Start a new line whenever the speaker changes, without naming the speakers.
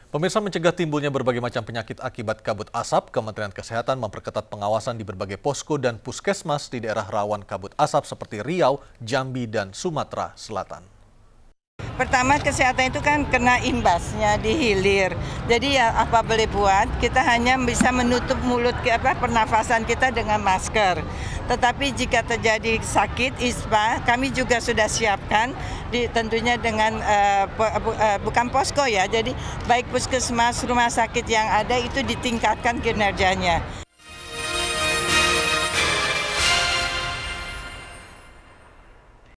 Pemirsa, mencegah timbulnya berbagai macam penyakit akibat kabut asap, Kementerian Kesehatan memperketat pengawasan di berbagai posko dan puskesmas di daerah rawan kabut asap seperti Riau, Jambi, dan Sumatera Selatan.
Pertama, kesehatan itu kan kena imbasnya di hilir. Jadi ya apa boleh buat, kita hanya bisa menutup mulut pernafasan kita dengan masker. Tetapi jika terjadi sakit ispa, kami juga sudah siapkan tentunya dengan bukan posko ya. Jadi baik puskesmas, rumah sakit yang ada itu ditingkatkan kinerjanya.